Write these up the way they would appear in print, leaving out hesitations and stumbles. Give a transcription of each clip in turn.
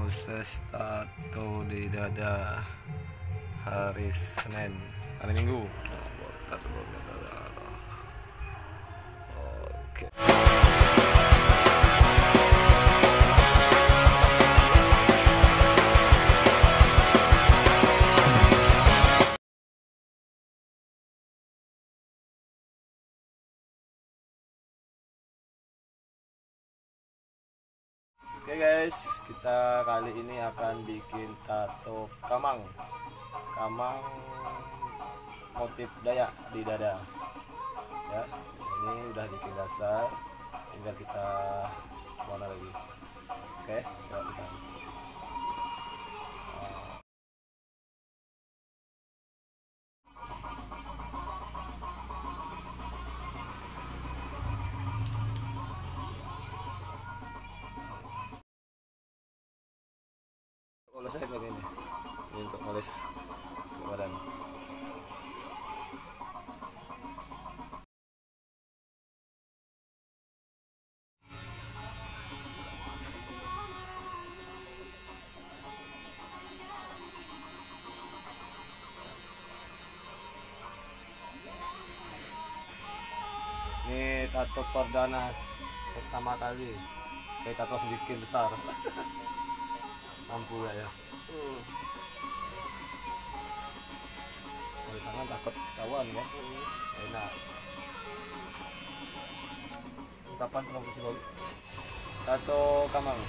proses tato di dada hari Senin, hari Minggu. Oke. Oke guys, kita kali ini akan bikin tato kamang motif Dayak di dada ya. Ini udah bikin dasar, tinggal kita warna lagi. Oke, ya kita oles aja pakai ini untuk oles badan. Ini tato perdana pertama kali, kayak tato sedikit besar. Mampu gak ya? Dari tangan takut kawan kan? Enak. Kapan promosi baru? Tato kamang.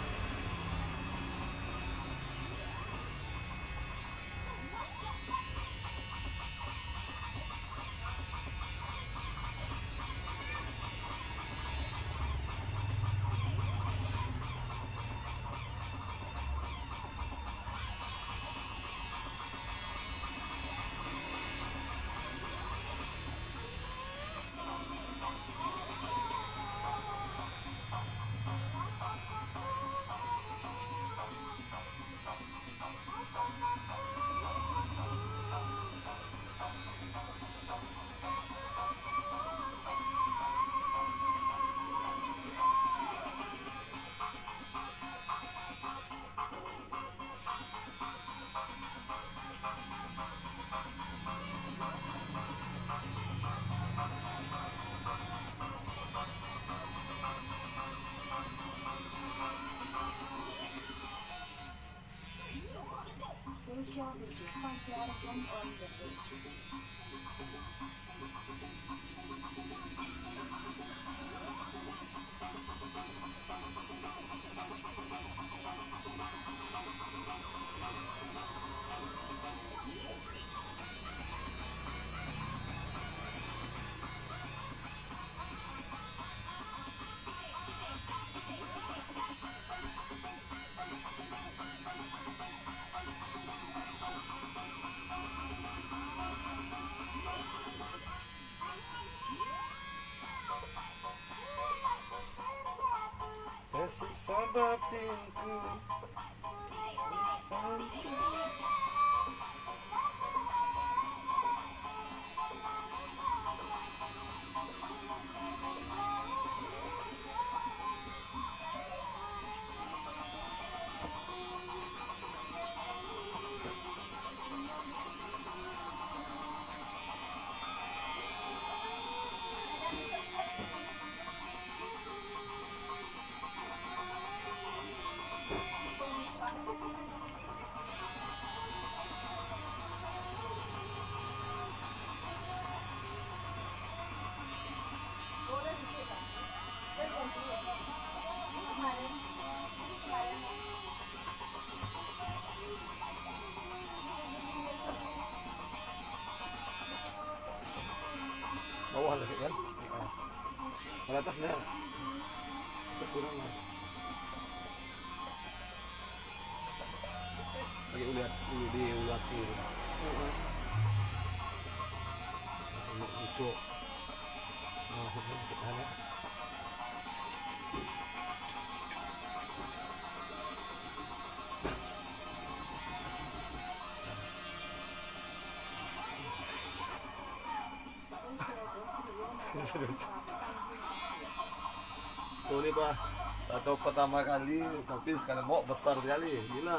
Siksa batinku bawah lagi kan? Ke atasnya terus kurang lagi uliat diulati untuk kita Tuh nih Pak. Tato pertama kali tapi sekarang mau besar sekali, gila.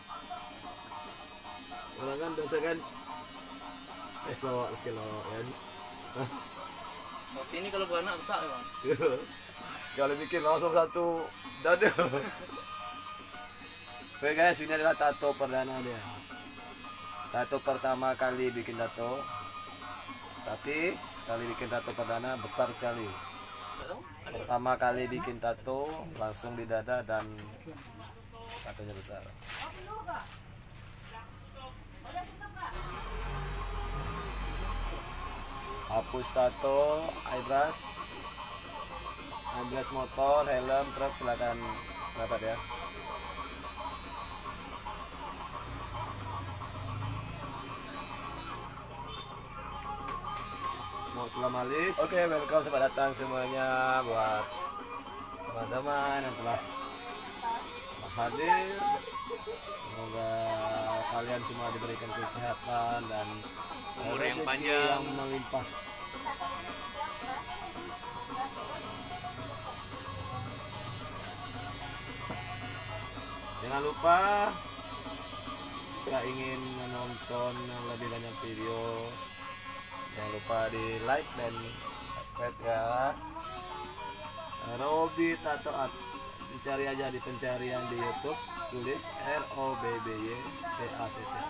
Orang kan biasa kan lo kecil kan. Tapi ini kalau beranak besar ya bang. Sekali bikin langsung satu dada. Oke guys, ini adalah tato perdana dia. Tato pertama kali bikin tato. Tapi sekali bikin tato perdana besar sekali. Pertama kali bikin tato langsung di dada dan tatonya besar. Hapus tato, eyebrush motor, helm, truk, silakan dapat ya. Mau selamat malis. Oke, welcome, selamat datang semuanya buat teman-teman yang telah hadir. Semoga kalian semua diberikan kesehatan dan umur yang panjang, yang melimpah. Jangan lupa jika ingin menonton lebih banyak video, jangan lupa di like dan subscribe ya. Robby Tato Art, dicari aja di pencarian di YouTube, tulis ROBBY TATT.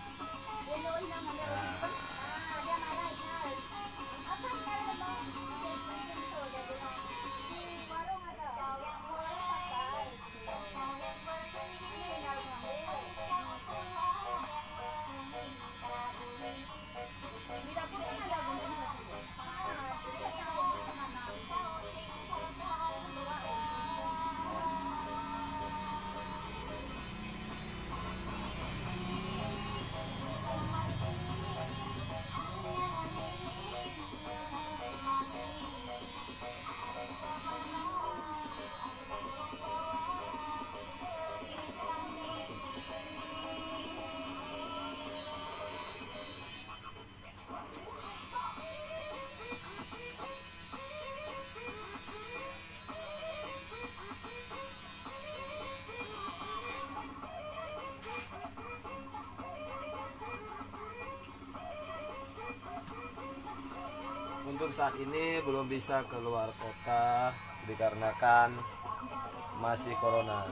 Untuk saat ini belum bisa keluar kota dikarenakan masih corona.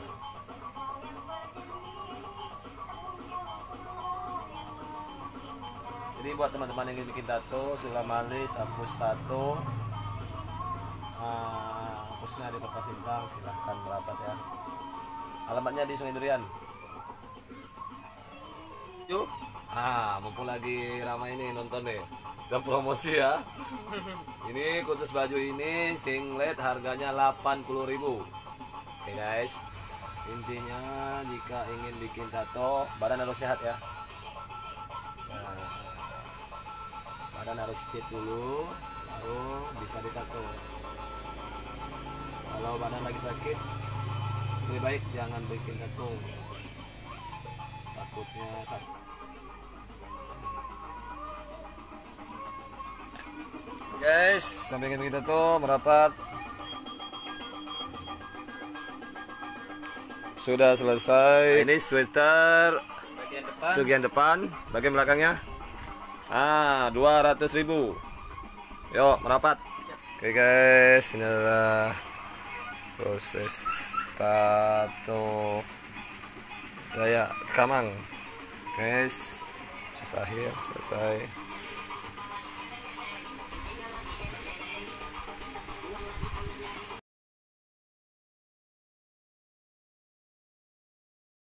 Jadi buat teman-teman yang ingin bikin tato, sila malis, hapus tato, hapusnya di Kota Sintang, silahkan merapat ya. Alamatnya di Sungai Durian. Yuk, mumpung lagi ramai ini nonton deh. Dan promosi ya. Ini khusus baju ini singlet harganya 80.000. Oke guys. Intinya jika ingin bikin tato, badan harus sehat ya. Nah, badan harus fit dulu, baru bisa ditato. Kalau badan lagi sakit, lebih baik jangan bikin tato. Takutnya sakit. Guys, sampai kita tuh merapat sudah selesai. Ini sweater bagian depan, bagian belakangnya 200.000. Yuk merapat. Oke guys, ini adalah proses tato Dayak Kamang guys. Selesai.